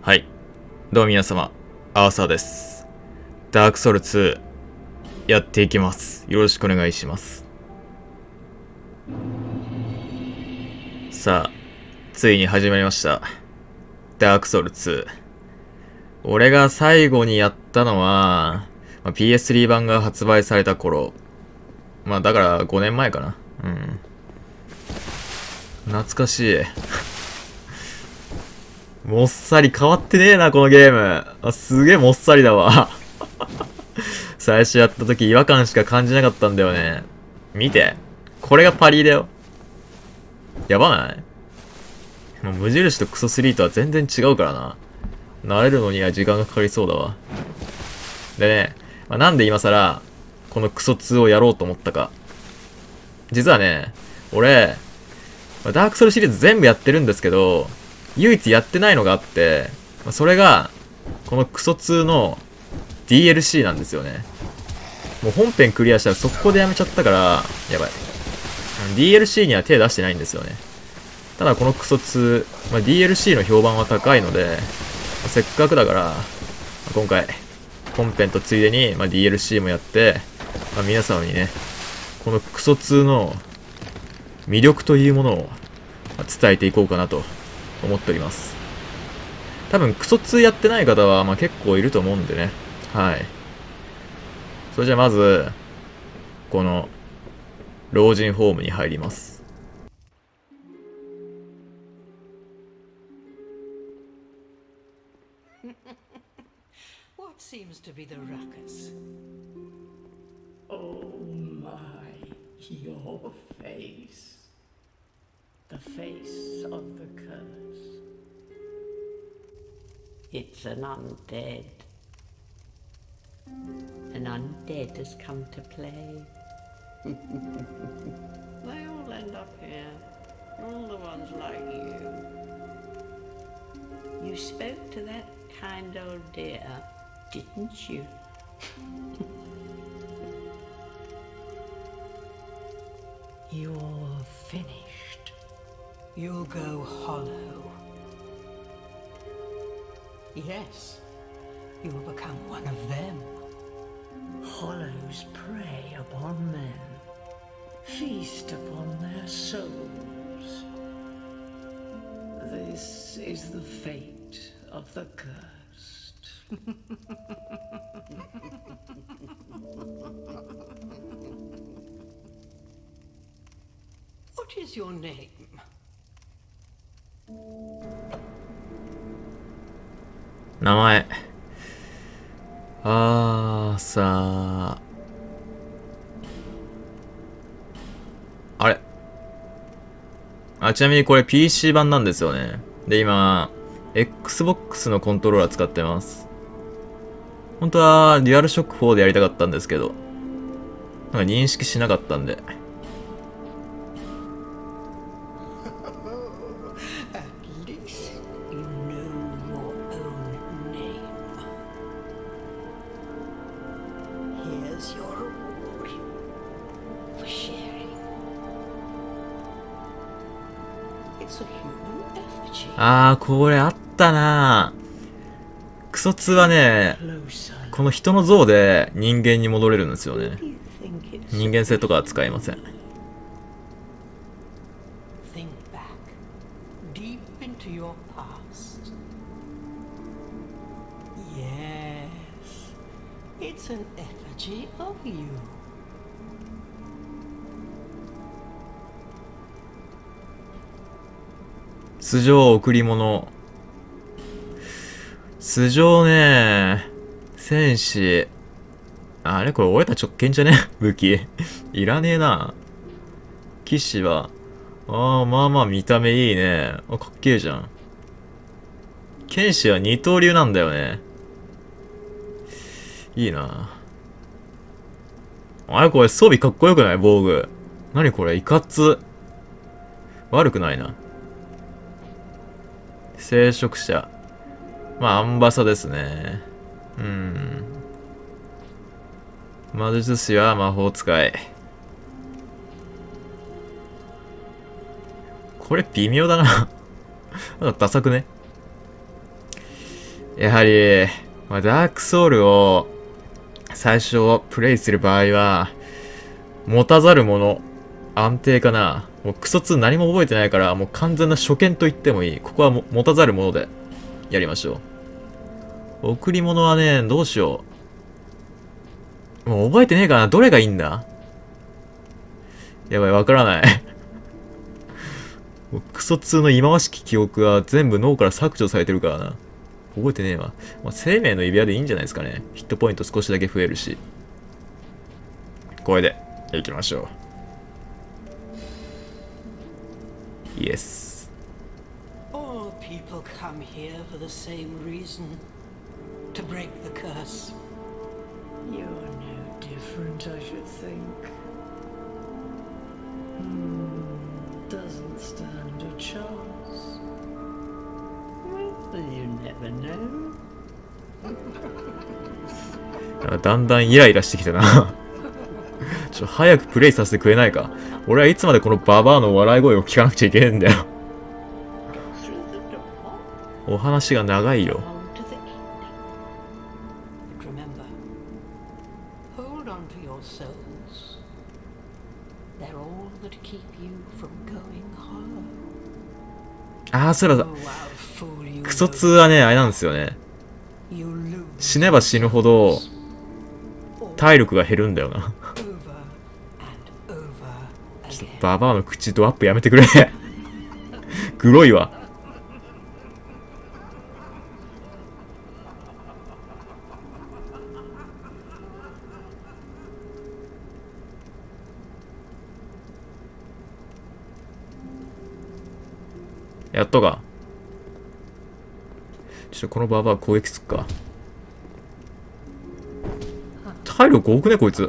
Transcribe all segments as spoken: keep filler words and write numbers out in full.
はい。どうも皆様、アーサーです。ダークソウルツー、やっていきます。よろしくお願いします。さあ、ついに始まりました。ダークソウルツー。俺が最後にやったのは、まあ、ピーエススリー 版が発売された頃。まあだからごねんまえかな。うん。懐かしい。もっさり変わってねえな、このゲーム。あ、すげえもっさりだわ。最初やった時違和感しか感じなかったんだよね。見て。これがパリーだよ。やばない？もう無印とクソスリーとは全然違うからな。慣れるのには時間がかかりそうだわ。でね、まあ、なんで今更、このクソツーをやろうと思ったか。実はね、俺、まあダークソウルシリーズ全部やってるんですけど、唯一やってないのがあって、まあ、それが、このクソツーの ディーエルシー なんですよね。もう本編クリアしたら速攻でやめちゃったから、やばい。ディーエルシー には手出してないんですよね。ただこのクソツー、まあ、ディーエルシー の評判は高いので、まあ、せっかくだから、まあ、今回、本編とついでに、まあ、ディーエルシー もやって、まあ、皆様にね、このクソツーの魅力というものを伝えていこうかなと思っております。多分クソツーやってない方は、まあ、結構いると思うんでね。はい。それじゃあまず、この、老人ホームに入ります。 What seems to be the ruckus? Oh my, your face. The face of the curse. It's an undead. An undead has come to play. They all end up here. All the ones like you. You spoke to that kind old dear, didn't you? You're finished. You'll go hollow. Yes, you'll become one of them. Hollows prey upon men, feast upon their souls. This is the fate of the cursed. What is your name? 名前。あーさー。あれあ、ちなみにこれ ピーシー 版なんですよね。で、今、Xbox のコントローラー使ってます。本当は、デュアルショックフォーでやりたかったんですけど、なんか認識しなかったんで。 At least you know your own name. Here's your reward for sharing. It's a human effigy. あー、これあったなー。クソツーはね、 Closer. この人の像で人間に戻れるんですよね。 Do you think it's 人間性とかは使えません。 Think back, deep into your past. Yes, it's an effigy of you. 素性贈り物。素性ね、戦士。あれこれ折れた直剣じゃね武器。いらねえな。騎士は、ああ、まあまあ見た目いいね。あ、かっけえじゃん。剣士は二刀流なんだよね。いいな。あれこれ装備かっこよくない防具。何これいかつ。悪くないな。聖職者。まあ、アンバサですね。うん。魔術師は魔法使い。これ微妙だな。なんかダサくね。 やはり、まあ、ダークソウルを最初プレイする場合は、持たざるもの、安定かな。もうクソツー何も覚えてないから、もう完全な初見と言ってもいい。ここはも持たざるものでやりましょう。贈り物はね、どうしよう。もう覚えてねえかな。どれがいいんだ？やばい、わからない。クソツーの忌まわしき記憶は全部脳から削除されてるからな。覚えてねえわ。まあ、生命の指輪でいいんじゃないですかね。ヒットポイント少しだけ増えるし。これで、いきましょう。イエス。 All people come here for the same reason. To break the curse. You're no different, I should think. Hmm, doesn't stand a chance. Well, you never know. だんだんイライラしてきたな。ちょ、早くプレイさせてくれないか。俺はいつまでこのババアの笑い声を聞かなくちゃいけねえんだよ。お話が長いよ。ああ、そうだ。クソツーはね、あれなんですよね。死ねば死ぬほど体力が減るんだよな。ちょっとババアの口ドアップやめてくれ。グロいわ。やっとか。ちょっとこのババア攻撃すっか。体力多くねこいつ。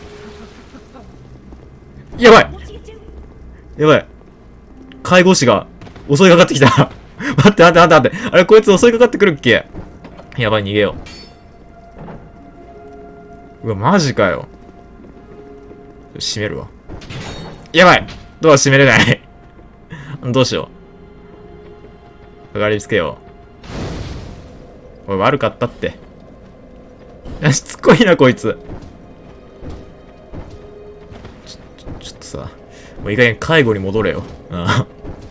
やばいやばい。介護士が襲いかかってきた。待って待って待って待って。あれこいつ襲いかかってくるっけ。やばい逃げよう。うわマジかよ。閉めるわ。やばいドア閉めれない。どうしよう。かかりつけよう。おい悪かったって。しつこいなこいつ。ちょ、ちょっとさ、もういい加減介護に戻れよ。あ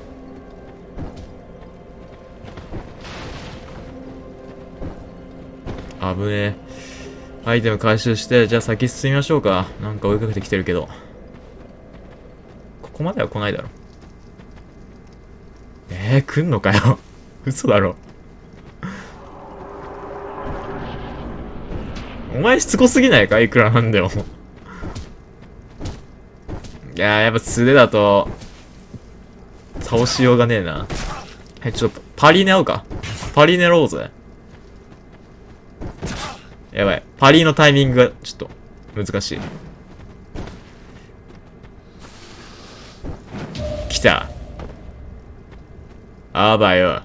あ。危ねえ。アイテム回収して、じゃあ先進みましょうか。なんか追いかけてきてるけど。ここまでは来ないだろ。えー、来んのかよ。嘘だろ。お前しつこすぎないかいくらなんでも。いやー、やっぱ素手だと、倒しようがねえな。はい、ちょっと、パリネ合うか。パリネろうぜ。やばい。パリのタイミングが、ちょっと、難しい。来た。あばよ。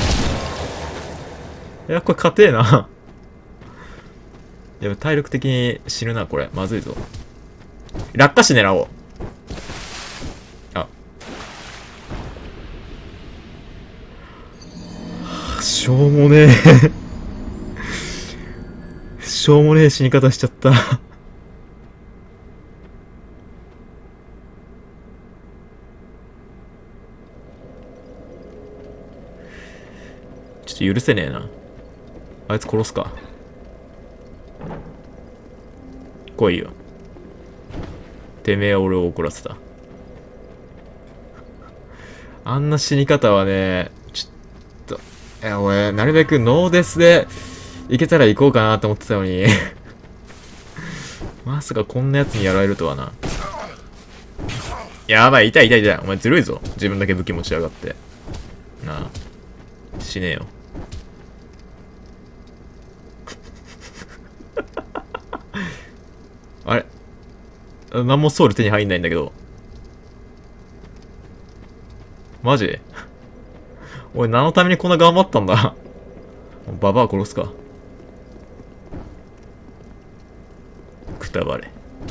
いや、これ硬えな。やばい、体力的に死ぬな、これ。まずいぞ。落下死狙おう。あ。しょうもねえ。しょうもねえ死に方しちゃった。ちょっと許せねえな。あいつ殺すか。来いよ。てめえは俺を怒らせた。あんな死に方はね、ちょっと、いや、俺、なるべくノーデスでいけたら行こうかなと思ってたのに。まさかこんなやつにやられるとはな。やばい、痛い痛い痛い。お前ずるいぞ。自分だけ武器持ちやがって。なあ。死ねえよ。あれ何もソウル手に入んないんだけど。マジ俺何のためにこんな頑張ったんだ。ババア殺すか。くたばれ。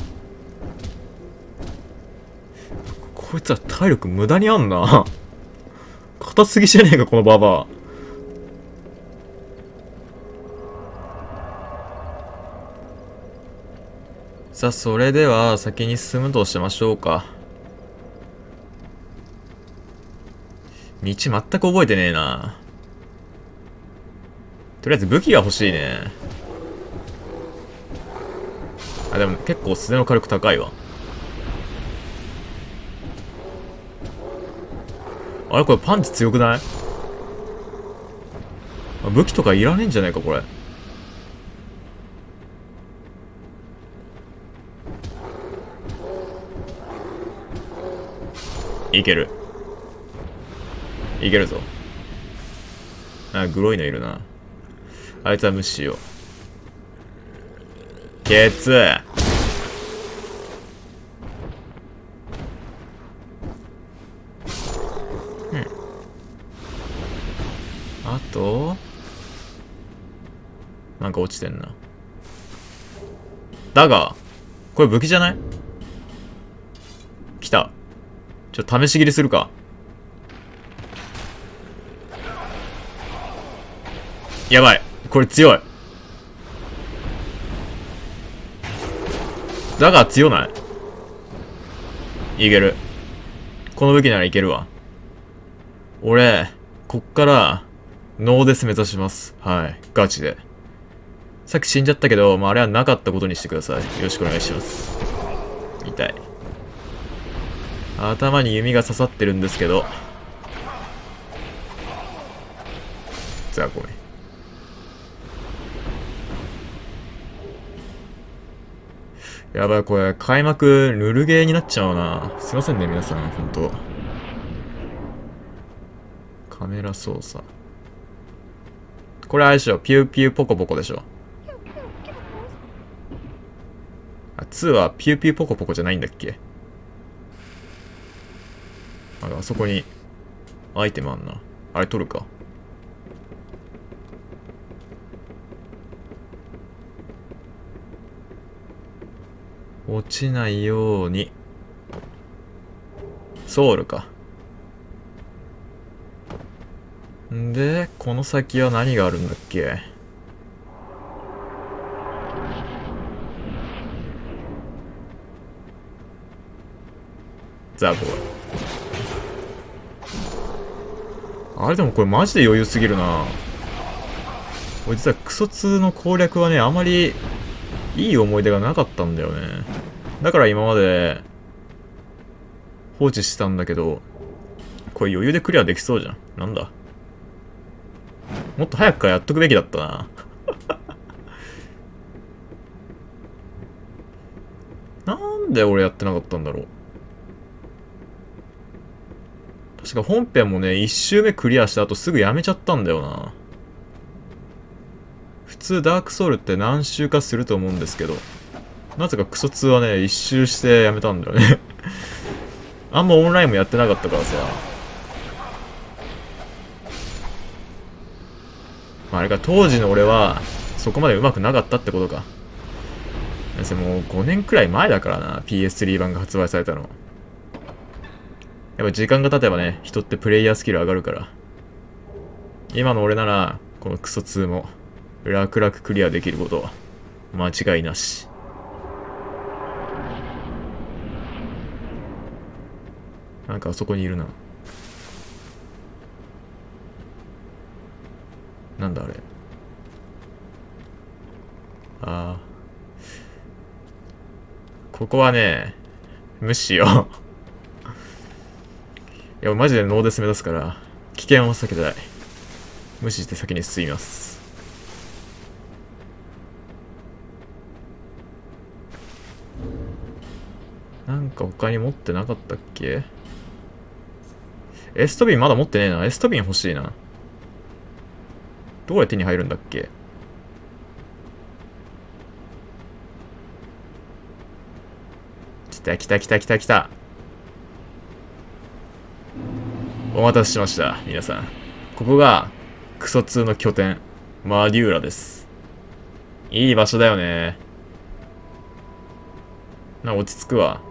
こいつは体力無駄にあんな。硬すぎじゃねえかこのババア。 さあ、それでは先に進むとしましょうか。道全く覚えてねえな。とりあえず武器が欲しいね。あ、でも結構素手の火力高いわ。あれこれパンチ強くない？武器とかいらねえんじゃないかこれ。いける。いけるぞ。あ、グロいのいるな。あいつは無視しよう。ケツ。うん。あと、なんか落ちてんな。だが、これ武器じゃない？来た。ちょっと試し切りするか。やばい。これ強い。だが強ない？いける。この武器ならいけるわ。俺、こっから、ノーデス目指します。はい。ガチで。さっき死んじゃったけど、まあ、あれはなかったことにしてください。よろしくお願いします。痛い。頭に弓が刺さってるんですけど。じゃあ、ごめん。やばい、これ、開幕、ヌルゲーになっちゃうな。すいませんね、皆さん、ほんと。カメラ操作。これあれでしょ、ピューピューポコポコでしょ。あ、ツーはピューピューポコポコじゃないんだっけ？あ、あそこに、アイテムあんな。あれ取るか。落ちないように。ソウルか。んで、この先は何があるんだっけ？ザボー。あれでもこれマジで余裕すぎるな。俺実はクソツーの攻略はね、あまりいい思い出がなかったんだよね。だから今まで放置してたんだけど、これ余裕でクリアできそうじゃん。なんだ。もっと早くからやっとくべきだったな。なんで俺やってなかったんだろう。確か本編もね、いち周目クリアした後すぐやめちゃったんだよな。普通ダークソウルって何周かすると思うんですけど、なぜかクソツーはね、一周してやめたんだよね。あんまオンラインもやってなかったからさ。まあ、あれか、当時の俺は、そこまで上手くなかったってことか。もうごねんくらい前だからな、ピーエススリー 版が発売されたの。やっぱ時間が経てばね、人ってプレイヤースキル上がるから。今の俺なら、このクソツーも、楽々クリアできることは、間違いなし。なんかあそこにいるな。なんだあれ。ああ。ここはね、無視よ。いや、マジでノーデス目指すから、危険を避けたい。無視して先に進みます。なんか他に持ってなかったっけ？エストビンまだ持ってねえな。エストビン欲しいな。どこで手に入るんだっけ？来た来た来た来た来た。お待たせしました、皆さん。ここが、クソツーの拠点、マデューラです。いい場所だよね。な、落ち着くわ。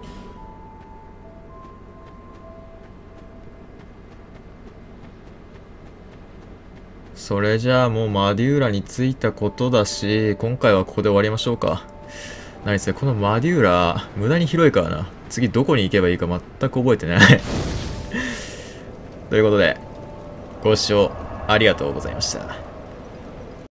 それじゃあもうマデューラに着いたことだし、今回はここで終わりましょうか。 何せこのマデューラ、無駄に広いからな。次どこに行けばいいか全く覚えてない。ということで、ご視聴ありがとうございました。